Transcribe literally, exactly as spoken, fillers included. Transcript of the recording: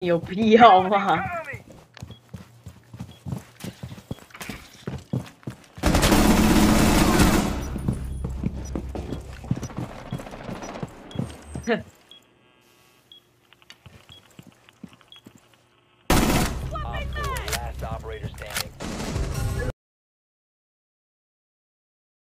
有必要吗？ Op four, last operator standing.